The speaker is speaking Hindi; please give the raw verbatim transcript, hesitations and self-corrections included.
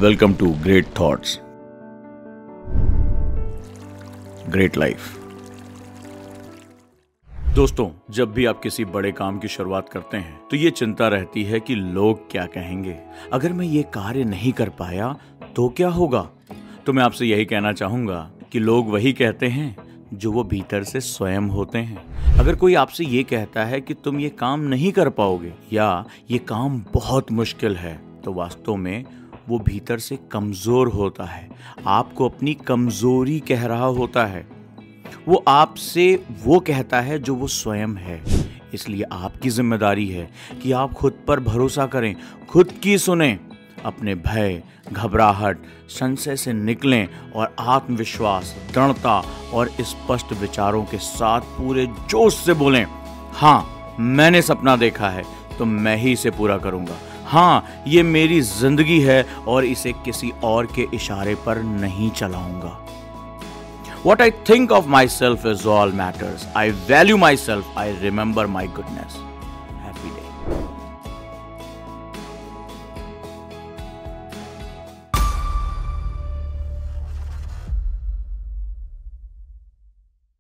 Welcome to great thoughts, great life. दोस्तों, जब भी आप किसी बड़े काम की शुरुआत करते हैं तो ये चिंता रहती है कि लोग क्या कहेंगे। अगर मैं ये कार्य नहीं कर पाया तो क्या होगा। तो मैं आपसे यही कहना चाहूंगा कि लोग वही कहते हैं जो वो भीतर से स्वयं होते हैं। अगर कोई आपसे ये कहता है कि तुम ये काम नहीं कर पाओगे या ये काम बहुत मुश्किल है, तो वास्तव में वो भीतर से कमजोर होता है, आपको अपनी कमजोरी कह रहा होता है। वो आपसे वो कहता है जो वो स्वयं है। इसलिए आपकी जिम्मेदारी है कि आप खुद पर भरोसा करें, खुद की सुनें, अपने भय, घबराहट, संशय से निकलें और आत्मविश्वास, दृढ़ता और स्पष्ट विचारों के साथ पूरे जोश से बोलें, हाँ, मैंने सपना देखा है तो मैं ही इसे पूरा करूंगा। हाँ, ये मेरी जिंदगी है और इसे किसी और के इशारे पर नहीं चलाऊंगा। What I think of myself is all matters. I value myself. I remember my goodness.